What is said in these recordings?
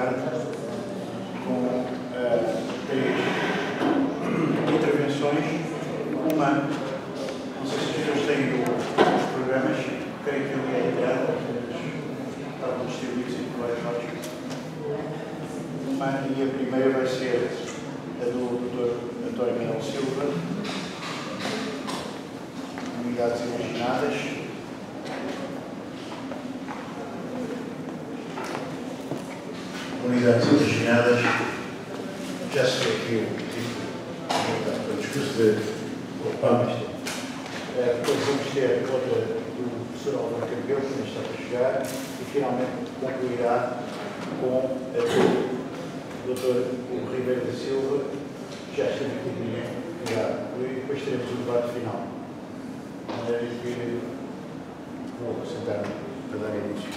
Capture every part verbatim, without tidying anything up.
tarde com uh, três intervenções. Uma, não sei se as pessoas têm os programas, creio que ele é entrada, estavam distribuídos em várias notas. Uma, e a primeira vai ser a do doutor António Miguel Silva, Unidades Imaginadas. Unidades Imaginadas, já se vê aqui o título, o discurso de Obama. Depois vamos ter outra do professor Álvaro Campelo, que está a chegar, e finalmente concluirá com a do doutor Ribeiro da Silva, que já esteve aqui comigo, e depois teremos o debate final. Vou sentar-me para dar início.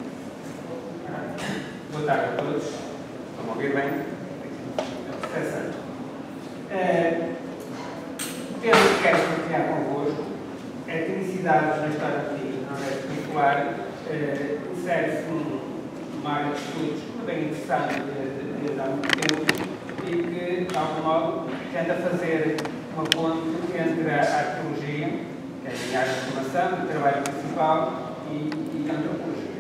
Boa tarde a todos. Estão a ouvir bem? Interessante. É, o tema que quero partilhar convosco é que Tecnicidades na História Antiga do Noroeste Peninsular é, insere-se numa área de estudos bem interessante desde há muito tempo e que, de algum modo, tenta fazer uma ponte entre a arqueologia, que é a minha área de formação, o trabalho principal, e, e a antropologia.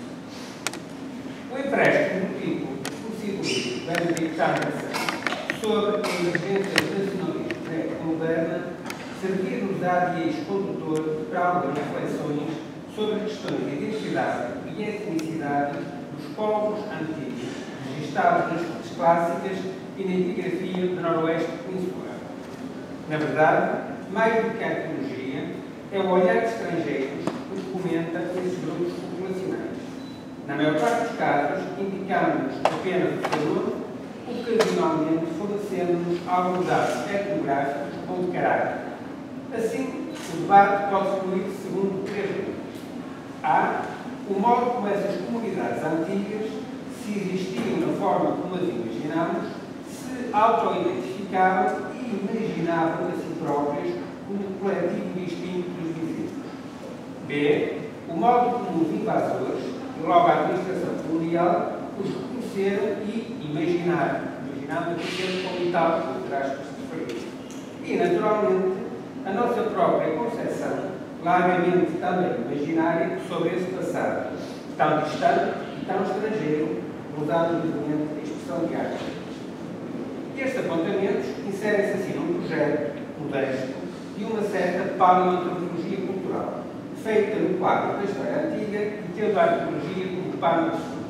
O empréstimo do tipo conhecido livro Benedict Anderson sobre a emergência do nacionalismo greco-moderna servir-nos-á de ex-condutor para algumas reflexões sobre as questões de identidade e etnicidade dos povos antigos, registados nas fontes clássicas e na epigrafia do Noroeste Peninsular. Na verdade, mais do que a arqueologia, é o olhar de estrangeiros que documenta esses grupos populacionais. Na maior parte dos casos, indicamos-nos apenas o seu nome, ocasionalmente fornecendo-nos alguns dados etnográficos ou de caráter. Assim, o debate pode fluir segundo três linhas. A. O modo como essas comunidades antigas, se existiam da forma como as imaginamos, se auto-identificavam e imaginavam a si próprias como coletivo distinto dos vizinhos. B. O modo como os invasores, logo a administração colonial, os reconheceram e imaginaram, imaginando aquilo que como tal, por aspas de referir. E, naturalmente, a nossa própria concepção, largamente também imaginária, sobre esse passado, tão distante e tão estrangeiro, usando livremente a expressão de arte. Estes apontamentos inserem-se assim num projeto modesto de uma certa paleoantropologia cultural, feita no quadro da história antiga e tendo a arqueologia como pano de fundo.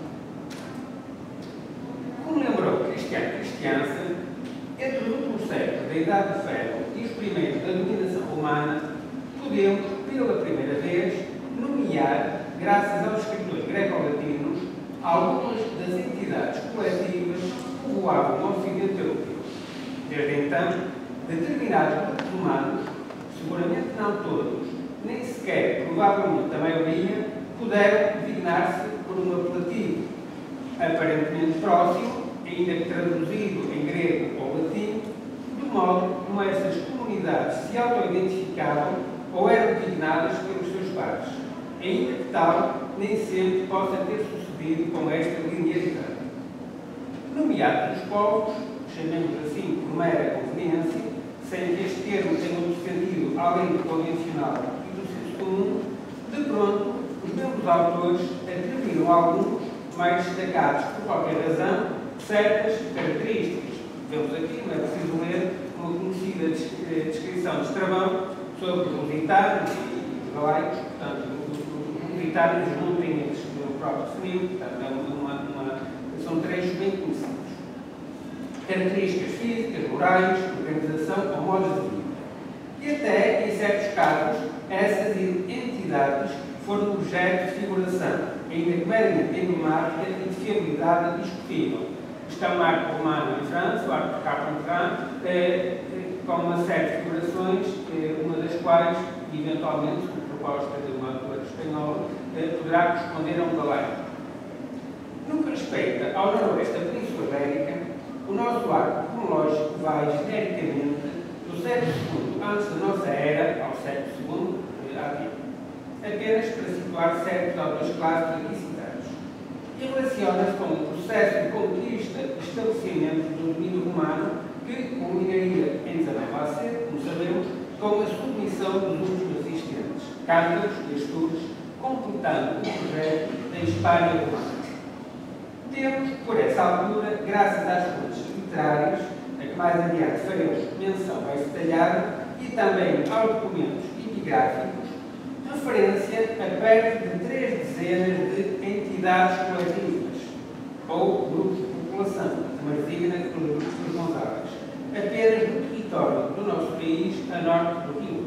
Como lembrou Cristiano Cristiança, entre o último século da Idade de Ferro e os primeiros da dominação romana, podemos, pela primeira vez, nomear, graças aos escritores greco-latinos, algumas das entidades coletivas que povoavam o Ocidente Europeu. Desde então, determinados grupos humanos, seguramente não todos, nem sequer, provavelmente, a maioria, puderam designar-se por um apelativo aparentemente próximo, ainda que traduzido em grego ou latim, do modo como essas comunidades se auto-identificavam ou eram designadas pelos seus pares, ainda que tal nem sempre possa ter sucedido com esta linearidade. Nomeados os povos, chamemos assim por mera conveniência, sem que este termo tenha outro sentido além do convencional e do senso comum, de pronto, os mesmos autores atribuíram alguns mais destacados por qualquer razão certas características. Vemos aqui, não é preciso ler, uma conhecida descrição de Estrabão sobre os lusitanos e os galaicos, portanto, os lusitanos juntem eles no próprio definido, portanto, é uma, uma, são trechos bem conhecidos. Características físicas, morais, organização ou modos de vida. E até, em certos casos, essas entidades foram objeto de figuração, ainda que meramente enigmática e de fiabilidade discutível. Está o Marco Romano em França, o Arco Carpentran, eh, com uma série de figurações, eh, uma das quais, eventualmente, por proposta de uma autora espanhola, eh, poderá corresponder a um galaico. No que respeita ao noroeste da Península Ibérica, o nosso arco cronológico vai, genericamente, do século segundo antes da nossa era ao século segundo, eh, apenas para situar certos autores clássicos aqui citados. e relaciona-se com o processo de conquista e estabelecimento do domínio romano que culminaria em dezanove a c, como sabemos, com a submissão dos últimos existentes, Cântabros e Astures, completando o projeto da Hispânia romana. Temos, por essa altura, graças às fontes literárias, a que mais adiante faremos menção mais detalhada, e também aos documentos epigráficos, referência a perto de três dezenas de entidades coletivas, ou grupos de população, como designa pelos grupos González, apenas no território do nosso país, a norte do Rio.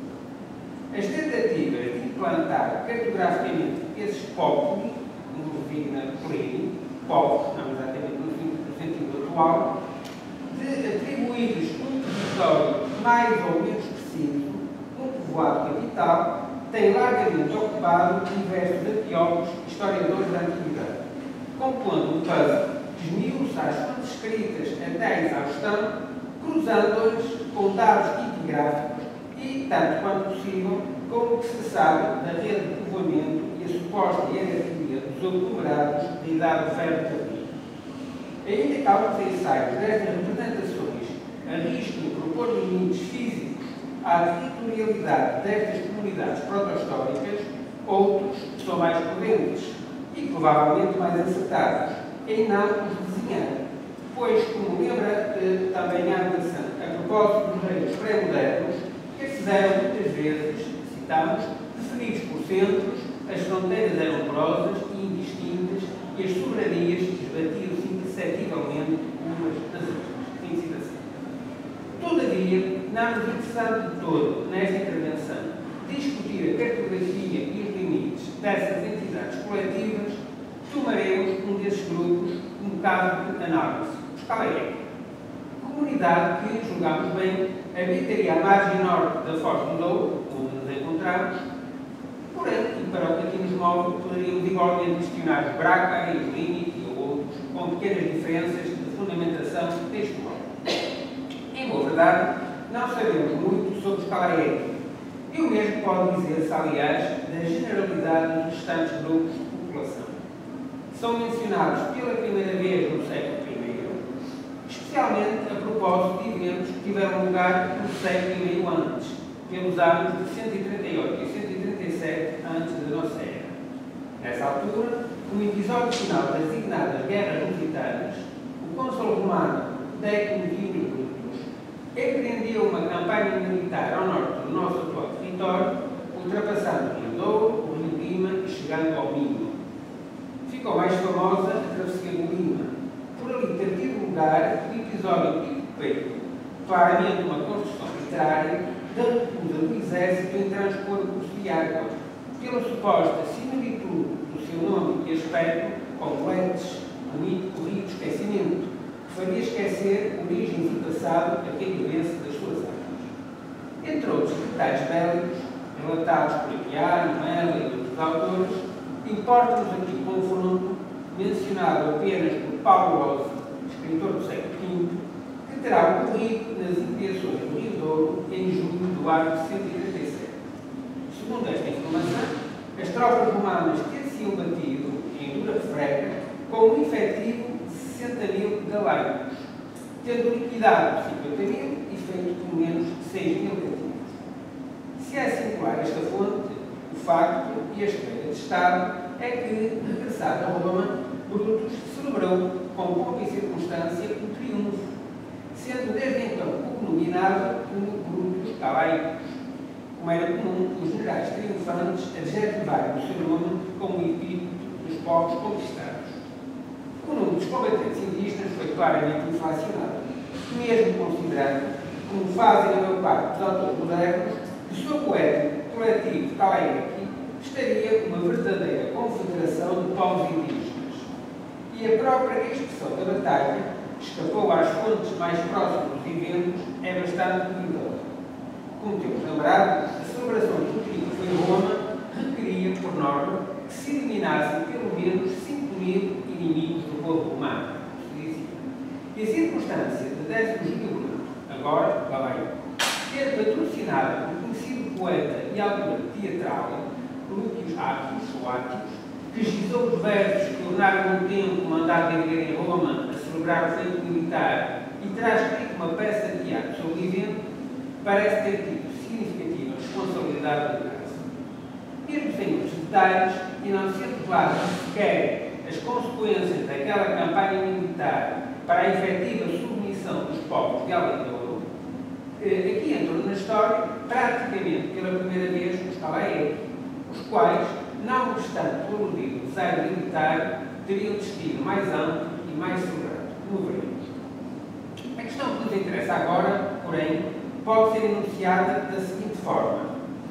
As tentativas de implantar cartograficamente esses povos, como designa Plínio, povos, não exatamente no sentido atual, de atribuir-lhes um território mais ou menos preciso, um povoado capital, tem largamente ocupado diversos arqueólogos e historiadores da antiguidade, compondo um puzzle que esmiuça as fontes escritas até à exaustão, cruzando-as com dados epigráficos e, tanto quanto possível, com o que se sabe da rede de povoamento e a suposta hierarquia dos aglomerados da idade do ferro tardio. Ainda que alguns ensaios destas representações arrisquem propor limites físicos à territorialidade destas comunidades proto-históricas, outros são mais prudentes e provavelmente mais acertados em não os desenhar, pois, como lembra eh, também a Anderson, a propósito dos reinos pré-modernos, estes eram muitas vezes, citamos, definidos por centros, as fronteiras eram porosas e indistintas e as soberanias esbatiam-se imperceptivelmente umas das outras. Fim de citação. Todavia, não nos interessando de todo, nesta intervenção, discutir a cartografia e os limites dessas entidades coletivas, tomaremos um desses grupos como caso de análise, os Calaieque. Comunidade que, julgamos bem, habitaria a margem norte da Foz do Douro, onde nos encontramos, porém, e para o que aqui nos move, poderíamos igualmente questionar os Braca e os Límite e outros, com pequenas diferenças de fundamentação textual. Em boa verdade, não sabemos muito sobre os Calaieque, e o mesmo pode dizer-se, aliás, da generalidade dos restantes grupos de população. São mencionados pela primeira vez no século primeiro, especialmente a propósito de eventos que tiveram lugar no século e meio antes, pelos anos de cento e trinta e oito e cento e trinta e sete antes da nossa era. Nessa altura, no episódio final das designadas Guerras Lusitanas, o cônsul romano Décimo Vinícius empreendeu uma campanha militar ao norte do nosso atual território, ultrapassando o Rio Douro, o Rio Lima e chegando ao Minho. Ficou mais famosa a travessia do Lima, por ali ter tido lugar o episódio epipeiro, claramente uma construção literária da recusa do exército em transpor o curso de água, pela suposta similitude do seu nome e aspecto com Letes, o mítico rio de esquecimento, que faria esquecer origens e passado a quem vivesse das suas águas. Entre outros detalhes bélicos, relatados por Aguiar, Mela e outros autores, importa-nos aqui o confronto, mencionado apenas por Paulo Rose, escritor do século quinto, que terá ocorrido nas imediações do Rio Douro em julho do ano de cento e trinta e sete. Segundo esta informação, as tropas romanas ter-se-iam batido em dura refrega com um efetivo de sessenta mil galaicos, tendo liquidado cinquenta mil e feito pelo menos seis mil cativos. Se é singular esta fonte, o facto e a escolha de Estado é que, regressado a Roma, Brutus celebrou com pompa e circunstância o triunfo, sendo desde então cognominado como Brutus Calaicos, como era comum os generais triunfantes adjetivarem o seu nome como epíteto dos povos conquistados. O número dos combatentes indígenas foi claramente inflacionado, mesmo considerando, como fazem a maior parte dos autores modernos, que o seu poético coletivo Calaieque estaria uma verdadeira confederação de povos indígenas. E a própria expressão da batalha, que escapou às fontes mais próximas dos eventos, é bastante duvidosa. Como temos lembrado, a celebração do triunfo em Roma requeria, por norma, que se eliminassem pelo menos cinco mil inimigos do povo romano. E a circunstância de Décimo Julio, agora Galaio, ter patrocinado o conhecido poeta e autor teatral Lúcio Átios, ou Átios, regisou os versos que ornaram um tempo mandado a viver em Roma a celebrar o feito militar e terá escrito uma peça de teatro sobre o evento, parece ter tido significativa responsabilidade no caso. Mesmo sem muitos detalhes, e não sendo claro sequer as consequências daquela campanha militar para a efetiva submissão dos povos de Além de Ouro, aqui entram na história, praticamente pela primeira vez, os calaeiros, os quais, não obstante o aludido desejo militar, teriam destino mais amplo e mais celebrado, como veremos. A questão que nos interessa agora, porém, pode ser enunciada da seguinte forma.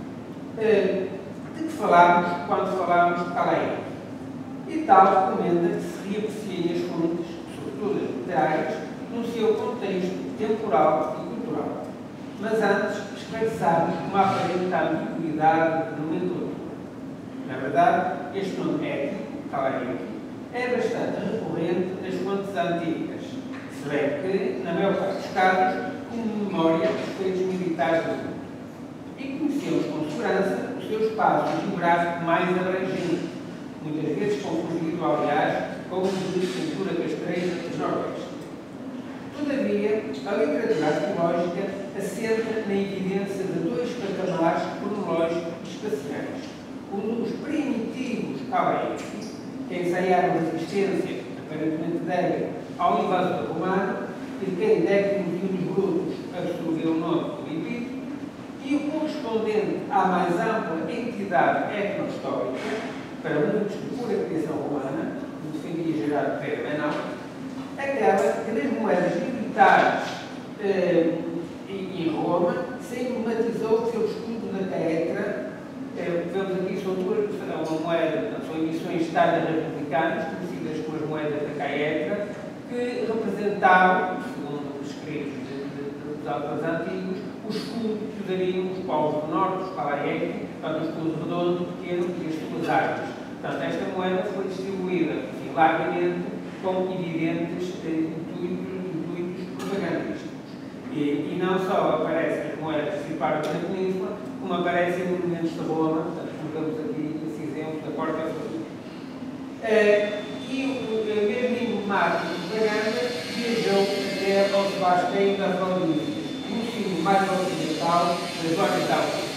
De que falámos quando falámos de calaeiros? E tal recomenda que se reapreciem as fontes, sobretudo as literárias, no seu contexto temporal e cultural. Mas antes, esclareçamos uma aparente ambiguidade de nomenclatura. Na verdade, este nome étnico, calaeiros, é bastante recorrente nas fontes antigas, se bem que, na maior parte dos casos, como memória dos feitos militares do mundo. E conhecemos com segurança o seu espaço geográfico mais abrangente, muitas vezes confundido, aliás, com o de cultura castreira do Noroeste. Todavia, a literatura arqueológica assenta na evidência de dois patamares cronológicos espaciais. O dos primitivos calaeiros, que ensaiaram a resistência, aparentemente débil, ao invasor romano, e de quem décimos e uns brutos absorveu o nome do epíteto, e o correspondente à mais ampla entidade etnohistórica, para muitos de pura criação romana, que defendia Gerardo Ferreira Menal, aquela que nas moedas militares eh, em Roma se emblematizou o seu escudo da caetra. Eh, vemos aqui, são duas, uma moeda, são emissões estadas republicanas, conhecidas como as moedas da caetra, que representavam, segundo os escritos de, de, de, dos autores antigos, o escudo que usariam os povos do norte, os calaeiros, portanto, um escudo redondo, pequeno e as suas armas. Portanto, esta moeda foi distribuída, enfim, largamente, com evidentes eh, intuitos, intuitos propagandísticos. E, e não só aparecem as moedas que separam da península, como aparecem monumentos de Roma, portanto, colocamos aqui esse exemplo da Porta Florida. Eh, e o mesmo emblemático de propaganda viajou até ao Sebasteio da Afrodísia, no símbolo mais ocidental das zonas da África.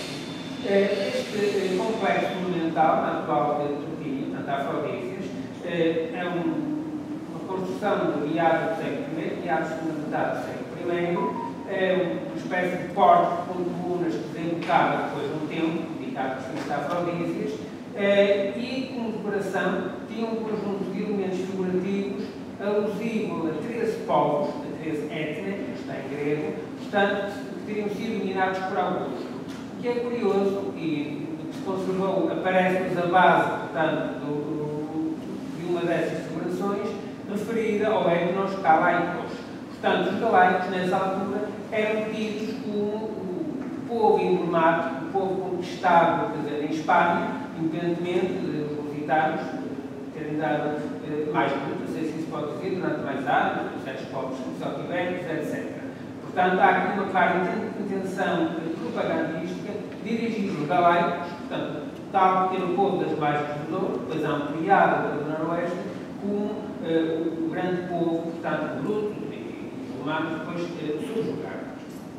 Este complexo monumental, na atual Turquia, portanto, Afrodísias, é um, uma construção do meados do século primeiro, meados da metade do século primeiro, é uma espécie de porte com colunas que desembocava depois de um templo, dedicado a Afrodísias, e como decoração tinha um conjunto de elementos figurativos alusivo a treze povos, a treze etnias, que está em grego, portanto, que teriam sido eliminados por Augusto. O que é curioso e que se conservou, aparece-nos a base, portanto, do, do, de uma dessas figurações, referida ao etnos galaicos. Portanto, os galaicos, nessa altura, eram tidos como o povo emblemático, o povo conquistado, quer dizer, em Espanha, independentemente dos gitanos terem dado eh, mais luta, não sei se isso pode dizer, durante mais anos, os certos povos que só tiveram, etcétera. Portanto, há aqui uma clara intenção propagandística dirigida aos galaicos, portanto, tal pequeno povo das margens do Douro, depois ampliado pelo Noroeste, como eh, o grande povo, portanto, bruto e romano, depois eh, subjugaram.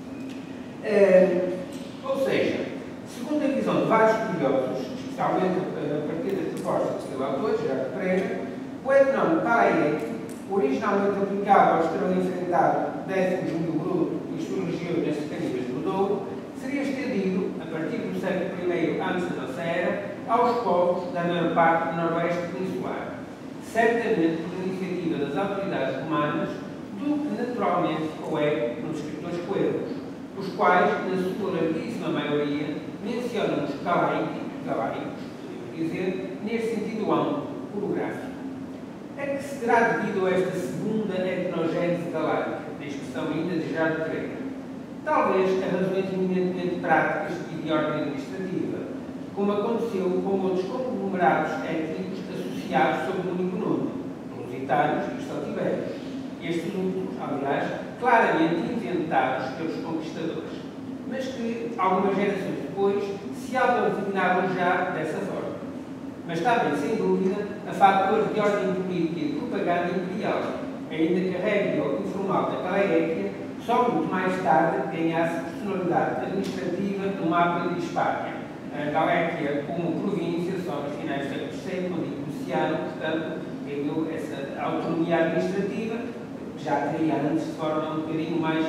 Eh, ou seja, segundo a visão de vários estudiosos, especialmente a partir das propostas do seu autor, Gerardo Pereira, o etnônimo calaeico, originalmente aplicado ao estrela enfrentado décimo Júlio Bruto e suas regiões nas cercanias do Douro, seria estendido, a partir do século primeiro antes da nossa era, aos povos da maior parte do noroeste peninsular, certamente por iniciativa das autoridades romanas, do que naturalmente o é nos escritores coelhos, os quais, na sua larguíssima maioria, mencionam os galaicos, galaicos, dizer, neste sentido amplo, orográfico. É que se terá devido a esta segunda etnogênese galaica, na expressão ainda de Gerardo Pereira? Talvez a razões eminentemente práticas e de ordem administrativa, como aconteceu com outros conglomerados étnicos associados sob o único nome, os lusitanos e os celtibérios. Estes últimos, aliás, claramente inventados pelos conquistadores, mas que, algumas gerações depois, se autodesignaram já dessa forma. mas também, sem dúvida, a fatores de ordem política e de propaganda imperial, ainda que a regra informal da Kalaekia só muito mais tarde ganhasse personalidade administrativa no mapa de Espanha. A Kalaekia, como província, só nos finais do século sete, quando iniciaram, portanto, ganhou essa autonomia administrativa, que já teria antes de forma um bocadinho mais.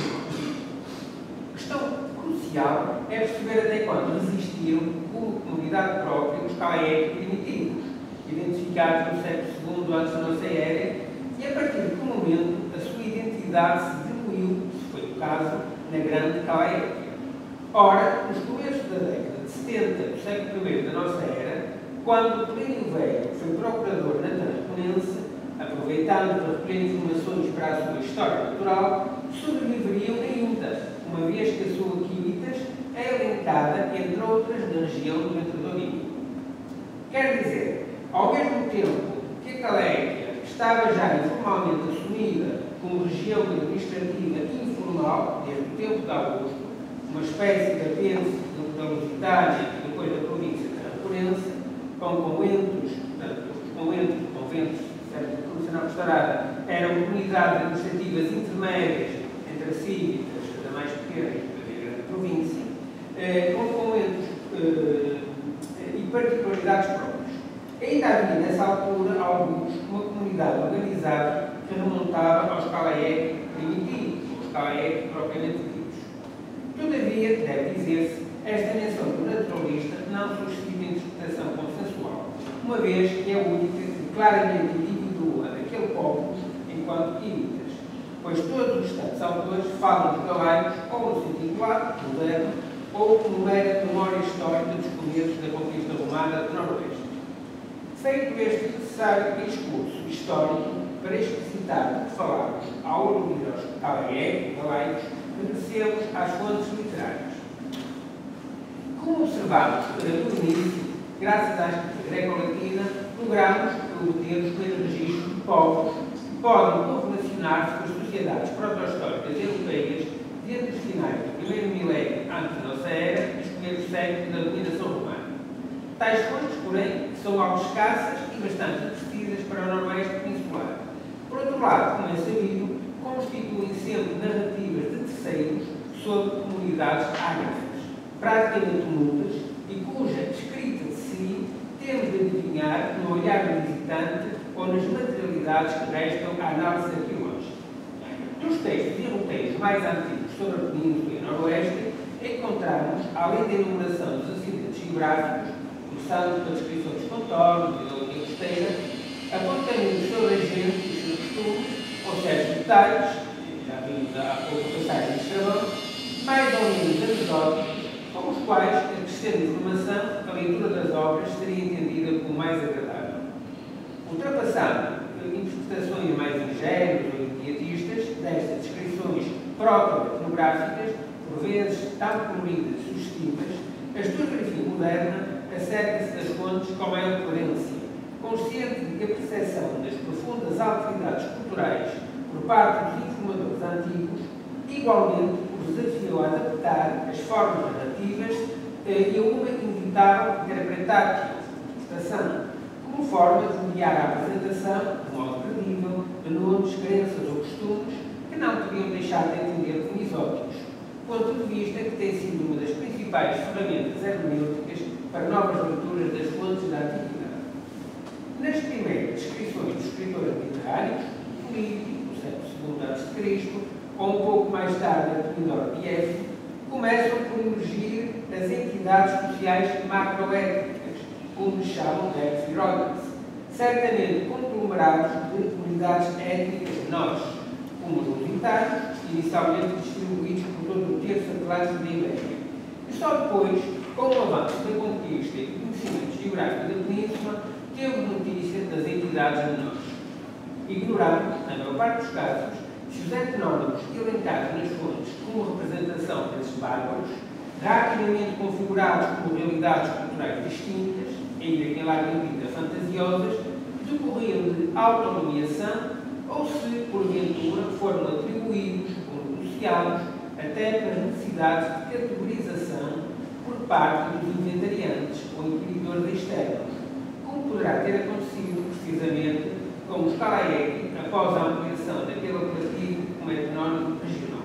Questão crucial é perceber até quando resistiram como comunidade própria os Kalaekia primitivos, identificados no século segundo antes da nossa era, e a partir de que momento a sua identidade se diluiu, se foi o caso, na grande Kalaekia. Ora, nos começos da década de setenta do século primeiro da nossa era, quando Plínio Velho foi procurador na Tarraconense, aproveitando para recolher informações para a sua história natural, sobreviveriam ainda, uma vez que a sua Químitas é elencada, entre outras, na região do Ventre. Quer dizer, ao mesmo tempo que a Kalaekia estava já informalmente assumida como região administrativa informal, desde o tempo de Augusto, uma espécie de apêndice da Lusitânia e depois da província tarraconense, com conventos, portanto, os conventos, conventos, certo, a Comissão Restaurada, eram comunidades administrativas intermédias entre a cívicas, da mais pequena e da grande província, eh, com conventos eh, e particularidades próprias. Ainda havia, nessa altura, alguns, uma comunidade organizada que remontava aos Kalaekia primitivos, aos Kalaekia propriamente ditos. Todavia, deve dizer-se, esta menção do naturalista não suscita interpretação consensual, uma vez que é a única que claramente individua aquele povo enquanto Químitas, pois todos os restantes autores falam de Galaicos ou no sentido lato, moderno, ou como mera memória histórica dos começos da conquista romana do Noroeste. Feito este necessário discurso histórico para explicitar o que falamos ao aludir aos Kalaekia, Galaicos, regressemos às fontes literárias. Como observamos no início, graças à escrita greco-latina, logramos obter os primeiros registros de povos que podem correlacionar-se com as sociedades proto-históricas europeias desde os finais do primeiro milénio antes da nossa era e os primeiros séculos da dominação romana. Tais fontes, porém, são algo escassas e bastante precisas para o Noroeste peninsular. Por outro lado, como é sabido, constituem sempre narrativas de terceiros sobre comunidades ágrafas, praticamente mudas, e cuja escrita de si temos de adivinhar no olhar do visitante ou nas materialidades que restam à análise arqueológica. Dos textos e roteiros mais antigos sobre a Península e o Noroeste, encontramos, além da enumeração dos acidentes geográficos, começando pela descrição dos contornos e da linha costeira, apontamentos sobre a gente e os seus costumes, ou seja, detalhes, já vimos há pouco a passagem de Estrabão, mais ou menos anedóticos, com os quais, acrescendo informação, a leitura das obras seria entendida como mais agradável. Ultrapassando interpretações mais ingênuas ou imediatistas destas descrições proto-etnográficas, por vezes tão coloridas e sugestivas, a historiografia moderna acerca-se das fontes com maior coerência, consciente de que a percepção das profundas alteridades culturais por parte dos informadores antigos, igualmente os desafiou a adaptar as formas narrativas eh, e a uma inevitável interpretatio, interpretação, como forma de mediar a apresentação, de modo credível, de nomes, crenças ou costumes que não podiam deixar de entender como exóticos, ponto de vista que tem sido uma das principais ferramentas hermenêuticas para novas leituras das fontes da antiguidade. Nas primeiras descrições dos escritores literários, Políbio, no século segundo antes de Cristo, ou um pouco mais tarde Epimenor de Éfeso, começam por emergir as entidades sociais macroétnicas, como lhes chamam ecfiróides, certamente conglomerados de comunidades étnicas menores, como os lusitanos, inicialmente distribuídos por todo o terço atlântico da Ibéria. E só depois, com o avanço da conquista e do conhecimento geográfico da península, temos notícia das entidades menores. Ignorando, na maior parte dos casos, se os etnónimos elencados nas fontes como representação desses bárbaros, rapidamente configurados como realidades culturais distintas, ainda que em larga medida fantasiosas, decorriam de autonomiação ou se, porventura, foram atribuídos ou negociados até para necessidades de categorização por parte dos inventariantes ou inquiridores externos, como poderá ter acontecido precisamente com o Scalaec após a ampliação daquele apelativo como etnónimo regional.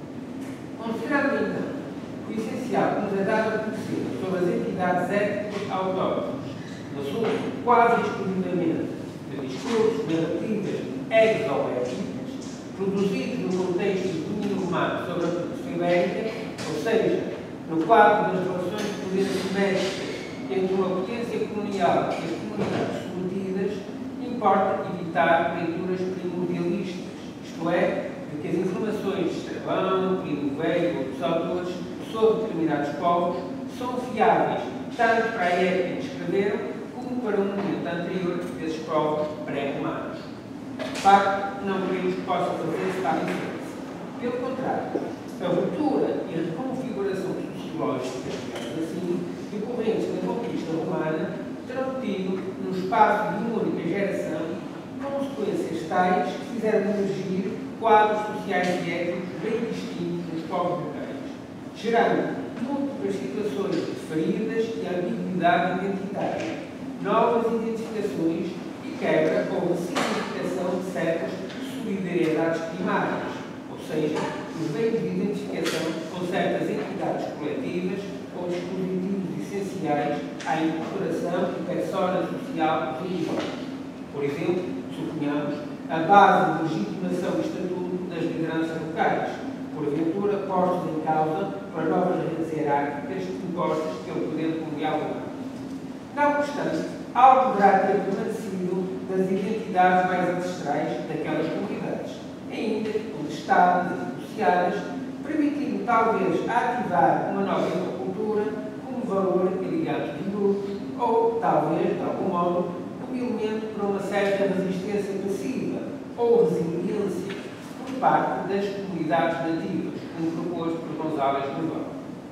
Considerando então o essencial que nos é dado a conhecer sobre as entidades étnicas autóctones, assunto quase exclusivamente de discursos, narrativas exoétnicas, produzidos no contexto do domínio romano sobre a Península Ibérica, ou seja, no quadro das relações de poder assimétricas entre uma potência colonial e as comunidades submetidas, importa evitar leituras primordialistas, isto é, de que as informações de Estrabão, Plínio Velho ou outros autores sobre determinados povos são fiáveis tanto para a época em que escreveram como para um momento anterior desses povos pré-romanos. De facto, não queremos que possa fazer-se tal inferência. Pelo contrário, a ruptura e a reconfiguração sociológica, digamos assim, decorrentes da conquista romana terão tido, no espaço de uma única geração, consequências tais que fizeram emergir quadros sociais e étnicos bem distintos nos povos locais, gerando múltiplas situações de feridas e ambiguidade identitária, novas identificações e quebra ou significação de certas solidariedades primárias, ou seja, os meios de identificação com certas entidades coletivas ou dispositivos essenciais à incorporação e persona social religiosa. Por exemplo, suponhamos, a base de legitimação e estatuto das lideranças locais, porventura postos em causa para novas redes hierárquicas impostas pelo poder colonial romano. Não obstante, algo poderá ter permanecido das identidades mais ancestrais daquelas comunidades, ainda contestadas e negociadas, permitindo talvez ativar uma nova cultura como valor elegante de grupos, ou talvez, de algum modo, como elemento para uma certa resistência passiva ou resiliência por parte das comunidades nativas, como proposto por González Global.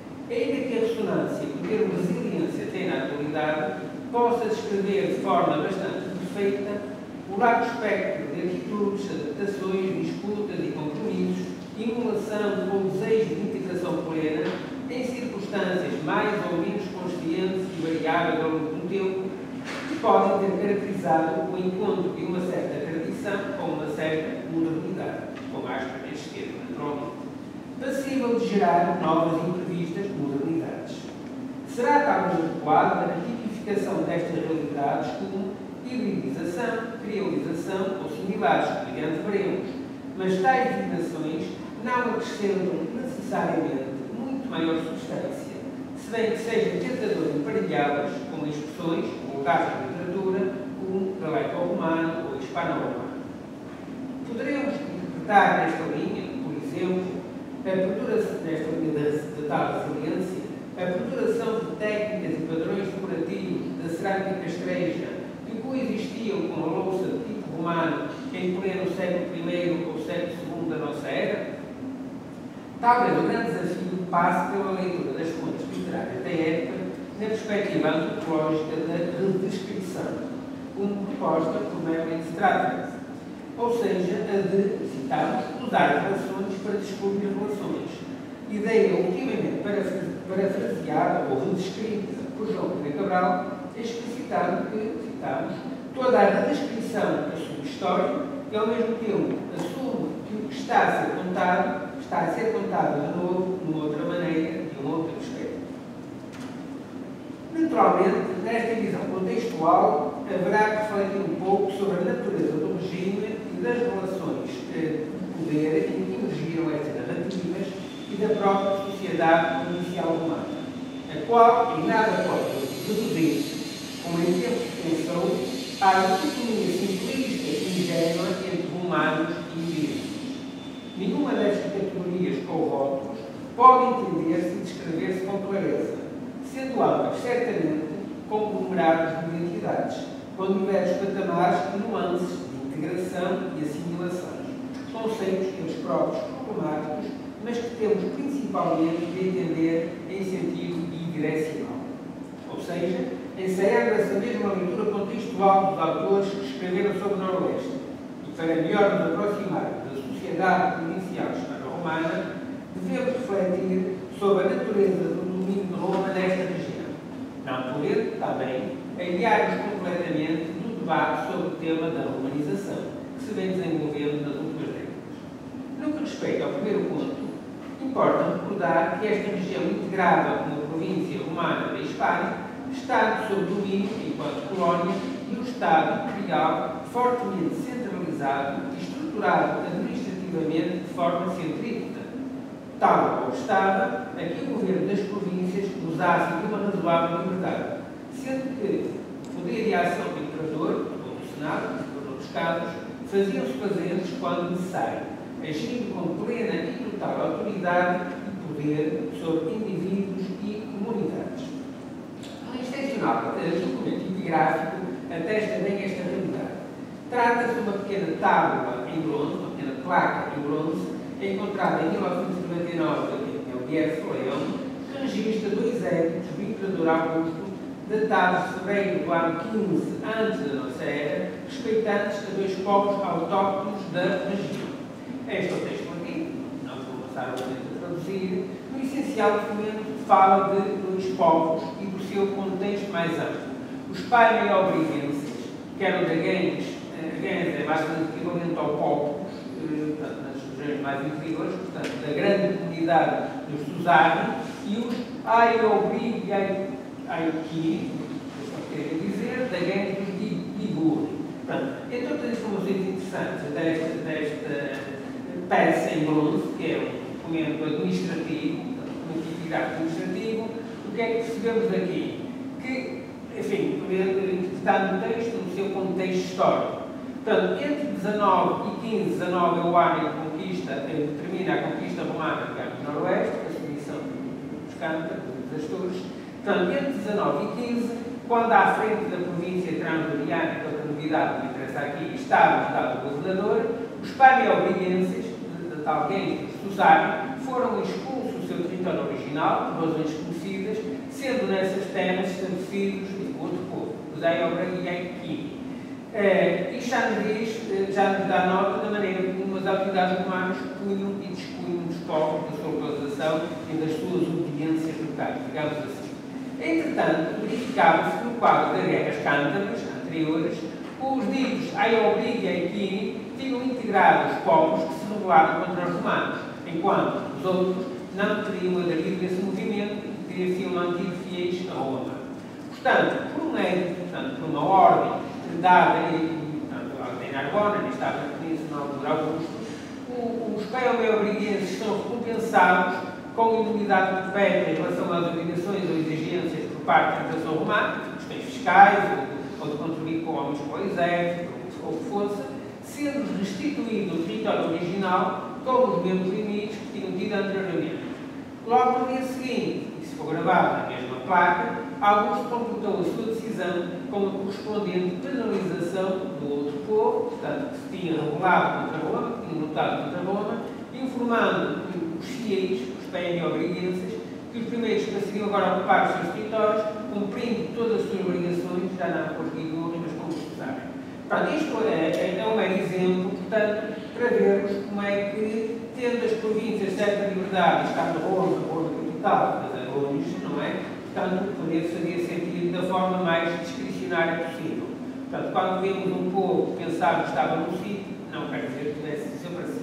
Ainda que a ressonância que o termo resiliência tem na atualidade possa descrever de forma bastante perfeita o largo espectro de atitudes, adaptações, disputas e compromissos, emulação ou desejo de integração plena em circunstâncias mais ou menos conscientes e variáveis ao longo do tempo, que podem ter caracterizado o encontro de uma certa tradição com uma certa modernidade, com aspas neste termo, naturalmente, passível de gerar novas e imprevistas modernidades. Será talvez adequada a tipificação destas realidades como hibridização, criolização ou similares, semelhantes veremos, mas tais designações não acrescentam necessariamente muito maior substância, se bem que seja tentador emparelhá-las com expressões, como o caso da literatura, como galaico-romano ou hispano-romano. Poderemos interpretar nesta linha, por exemplo, a produção, nesta linha da tal resiliência, a produção de técnicas e padrões decorativos da cerâmica castreja que coexistiam com a louça de tipo romano em pleno século primeiro ou século segundo da nossa era? Talvez o grande desafio passe pela leitura das fontes literárias da época na perspectiva antropológica da redescrição, como proposta por Merlin Stratford, ou seja, a de, citamos, usar relações para descobrir relações, ideia ultimamente parafraseada ou redescrita por João Pedro Cabral, explicitando que, citamos, toda a redescrição assume história e, ao mesmo tempo, assume que o que está a ser contado está a ser contado de novo, de uma outra maneira, de um outro aspecto. Naturalmente, nesta visão contextual, haverá que refletir um pouco sobre a natureza do regime e das relações de poder em que emergiram estas narrativas e da própria sociedade inicial humana, a qual, em nada pode reduzir-se, como em tempo que pensou, à dicotomia simplista e ingênua entre humanos e indígenas. Nenhuma destas categorias ou rótulos pode entender-se e descrever-se com clareza, sendo ambas, certamente, conglomerados de identidades, com diversos patamares e nuances de integração e assimilação, conceitos eles próprios problemáticos, mas que temos principalmente de entender em sentido bidirecional. Ou seja, ensaiando essa mesma leitura contextual dos autores que escreveram sobre o Noroeste, e para melhor nos aproximar da sociedade provincial hispano-romana, devemos refletir sobre a natureza do domínio de Roma nesta região, não podendo também aliar-nos completamente do debate sobre o tema da urbanização, que se vem desenvolvendo nas últimas décadas. No que respeita ao primeiro ponto, importa recordar que esta região integrada como província romana da Espanha está sob domínio, enquanto colónia, e o Estado imperial fortemente centralizado e estruturado administrativamente de forma centrípeta, tal como estava a que o governo das províncias gozasse de uma razoável liberdade, sendo que o poder de ação do imperador, ou do Senado, por outros casos, faziam-se presentes quando necessário, agindo com plena e total autoridade e poder sobre indivíduos e comunidades. Um excepcional documento epigráfico atesta bem esta realidade. Trata-se de uma pequena tábua em bronze, uma pequena placa em bronze, encontrada em mil novecentos e noventa e nove em Alberto Leão, que registra dois éditos do imperador Augusto, datados de fevereiro do ano quinze antes da nossa era, respeitantes a dois povos autóctonos da região. Este é o texto aqui, não vou passar o momento a traduzir. No essencial documento fala de dois povos e do seu contexto mais amplo. Os Paimeo-Brigenses, que eram dragões, dragões é basicamente equivalente ao povos, portanto, nas regiões mais interiores, portanto, da grande comunidade dos Suzani, e os Aiobrigaiki, quer dizer, dragões dos Liguri. Então, todas as informações interessantes desta, desta peça em bronze, que é um documento administrativo, um epigráfico administrativo, o que é que percebemos aqui? Que, enfim, interpretando o texto no seu contexto histórico. Portanto, entre dezanove e quinze, dezanove é o ano em que conquista, termina a conquista romana do Noroeste, a submissão dos Cântaros, dos Astores. Portanto, entre dezanove e quinze, quando à frente da província transdoriana, que é a novidade que me interessa aqui, estava o Estado governador, os Paimeo-Brigenses, de tal quem os Suzani, foram expulsos do seu território original, por razões conhecidas, sendo nessas terras estabelecidos o outro povo, os Aiobrigaiki. Uh, isto já nos diz, já nos dá nota da maneira como as autoridades romanas punham e dispunham dos povos, da sua localização e das suas obediências locais, digamos assim. Entretanto, verificava-se no quadro das guerras cântabras anteriores, os ditos Aiobrigaiki tinham integrado os povos que se rebelaram contra os romanos, enquanto os outros não teriam aderido a esse movimento e teriam mantido fiéis a Roma. Portanto, por um edito, portanto, por uma ordem dada em, portanto, em Narbona, nesta península na altura Augusto, os Paimeo-Brigenses são recompensados com imunidade perpétua em relação às obrigações ou exigências por parte da administração romana, questões fiscais, ou, ou de contribuir com homens para o exército, ou o que fosse, sendo restituído o território original com os mesmos limites que tinham tido anteriormente. Logo no dia seguinte, e se for gravado na mesma placa, Augusto completou a sua decisão com a correspondente penalização do outro povo, portanto, que se tinha rebelado contra Roma, que tinha lutado contra Roma, informando os fiéis, os Paimeo-Brigenses, que os primeiros conseguiam agora ocupar os seus territórios, cumprindo todas as suas obrigações, já não por rigor, mas como necessário. Portanto, isto é, é um mero exemplo, portanto, para vermos como é que, tendo as províncias certa liberdade, estando Roma, Roma capital, mas é longe, não é? Portanto, poder fazer sentido da forma mais discricionária possível. Portanto, quando vemos um povo pensar que estava num sítio, não quer dizer que pudesse desaparecer.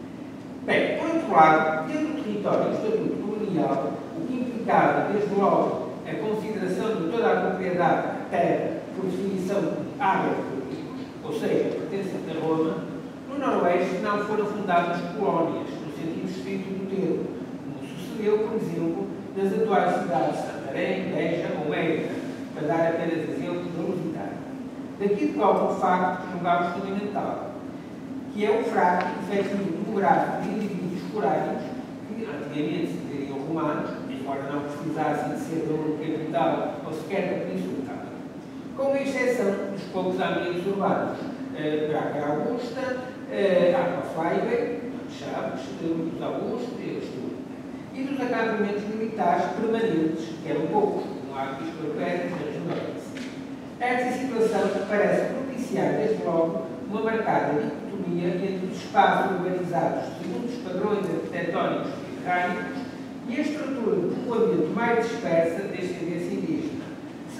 Bem, por outro lado, tendo o território do Estatuto Colonial, o que implicava, desde logo, a consideração de toda a propriedade da terra por definição de áreas políticas, ou seja, pertencente a Roma, no Noroeste não foram fundadas colónias, no sentido estrito do termo, como sucedeu, por exemplo, nas atuais cidades de Santarém, Beja ou Mérida, para dar apenas exemplo de lusitano. Daqui decorre o facto que julgamos fundamental, que é o fraco efetivo demográfico de indivíduos esporádicos que antigamente se diriam romanos, embora não precisassem de ser dono de capital ou sequer da Península Itálica. Com exceção dos poucos ambientes urbanos, uh, Braga Augusta, uh, Aquafaibe, Chaves, Luís Augusto e Astur, e dos acampamentos militares permanentes, que eram poucos, como há aqui perpétuos na região norte. Esta situação parece propiciar, desde logo, uma marcada dicotomia entre os espaços urbanizados segundo os padrões arquitetónicos mediterrâneos e a estrutura de povoamento mais dispersa de descendência indígena. Se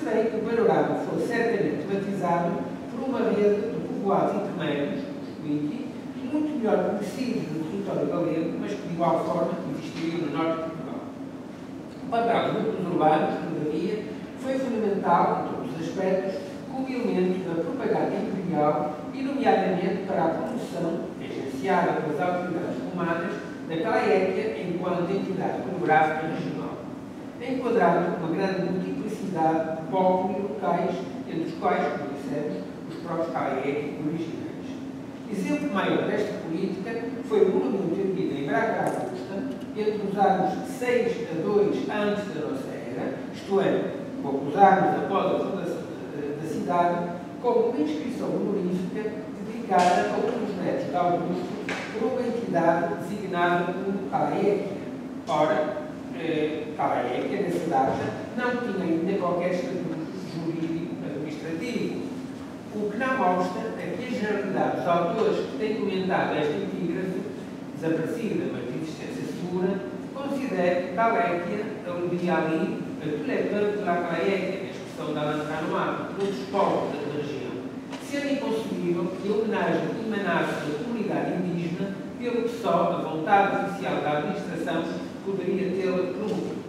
se bem que o panorama foi certamente matizado por uma rede de povoados intermédios, os wiki, muito melhor conhecidos no território galego, mas que de igual forma existiriam no norte de Portugal. O papel dos núcleos urbanos, todavia, foi fundamental em todos os aspectos como elemento da propaganda imperial e, nomeadamente, para a promoção, agenciada pelas autoridades romanas, daquela época enquanto entidade coreográfica regional, enquadrando uma grande multiplicidade de povos e locais, entre os quais, como dissemos, os próprios Calaieque originais. Exemplo maior desta política foi o monumento erguido em Braga Augusta entre os anos seis a dois antes da nossa era, isto é, poucos anos após a fundação da cidade, como uma inscrição honorífica dedicada a um dos netos de Augusto por uma entidade designada como Calaieque. Ora, eh, Calaieque, nessa data, não tinha ainda qualquer estatuto jurídico administrativo, o que não obsta é que a generalidade dos autores que têm comentado esta epígrafe, desaparecida, mas de existência segura, considera que Calaieque aludia ali a tout le peuple de la Calaieque, a expressão da Lantranoa, todos os povos da região, sendo inconcebível que a homenagem emanasse da comunidade indígena, pelo que só a vontade oficial da administração poderia tê-la promovido.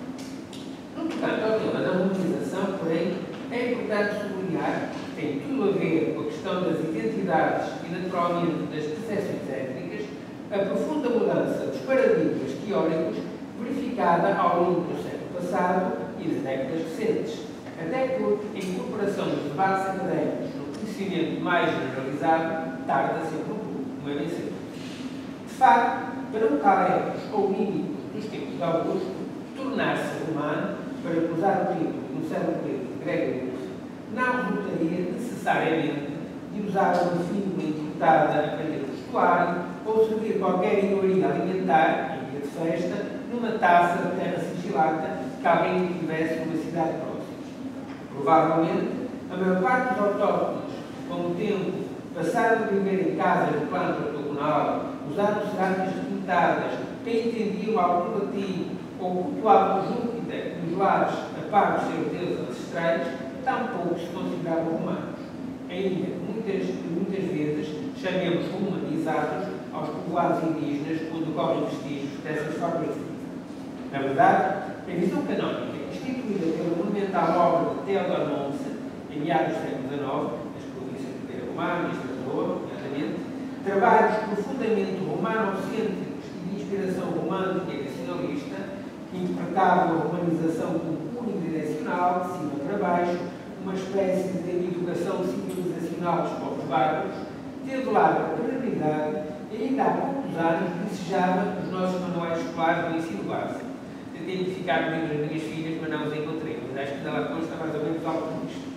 No tocante ao tema da harmonização, porém, é importante sublinhar que tem tudo a ver com a questão das identidades e, naturalmente, das percepções étnicas, a profunda mudança dos paradigmas teóricos verificada ao longo do século passado e das décadas recentes, até porque a incorporação dos debates académicos no conhecimento mais generalizado tarda sempre um pouco, como é bem certo. De facto, para um Calecos ou mímico dos tempos de Augusto, tornar-se romano, para usar o título de um célebre livro de Gregory Wolff, não resultaria necessariamente de usar uma figura importada a aprender o vestuário ou servir qualquer iguaria alimentar, em dia de festa, numa taça de terra sigilata que alguém tivesse numa cidade próxima. Provavelmente, a maior parte dos autóctones, com o tempo, passaram a viver em casas de planta ortogonal, usando cerâmicas repintadas, que entendiam algo latim ou cultuavam Júpiter nos lares a par dos seus deuses ancestrais, tampouco se consideravam romanos. Ainda, muitas, muitas vezes, chamemos romanizados aos povoados indígenas onde ocorrem vestígios dessas formas de vida. Na verdade, a visão canónica, instituída pela monumental obra de Theodor Mommsen, em meados do século dezenove, nas províncias de Beira Romana e Estrasburgo, nomeadamente, trabalhos profundamente romano-cêntricos e de inspiração romântica e nacionalista, que interpretavam a romanização como unidirecional, de cima para baixo, uma espécie de educação civilizacional dos povos bárbaros, teve larga perenidade e ainda há poucos anos desejava os nossos manuais escolares do ensino básico. Tentei identificar bem as minhas filhas, mas não os encontrei, mas acho que ela consta mais ou menos algo disto.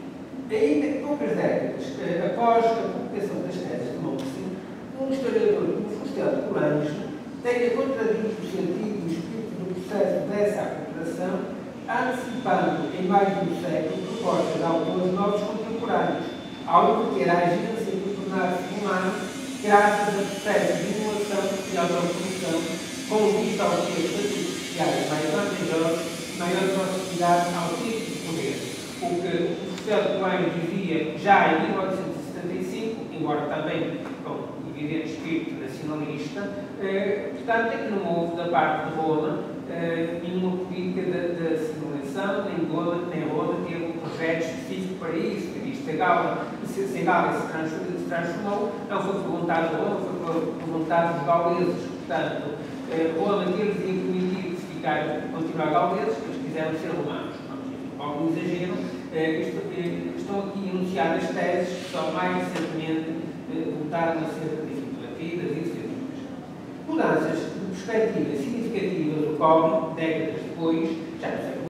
Ainda poucas décadas após a publicação das teses de Mommsen, um historiador como Fustel de Coulanges tenha contradito o sentido e o espírito do processo dessa aculturação, antecipando em mais de um século propostas de autores novos contemporâneos, ao inverter a agência de tornar-se humano graças a processos de emulação e autoprodução com vista aos seus estatutos sociais mais vantajosos e maior proximidade ao tipo de poder. O que o Fustel de Coulanges dizia já em mil oitocentos e setenta e cinco, embora também com evidente espírito nacionalista, eh, portanto, é que não houve da parte de Roma eh, nenhuma política de assimilação, nem Roma, nem Roma teve um projeto específico para isso, que isto, se a Gália se, se, se transformou, não foi por vontade de Roma, foi por, por vontade dos gauleses, portanto, eh, Roma teve de permitir de ficar, continuar gauleses, eles quiseram ser romanos. Algum exagero, eh, isto, eh, estão aqui enunciadas teses que só mais recentemente eh, voltaram a ser definitivas e definitivas. Mudanças de perspectiva significativas ocorrem décadas depois, já no século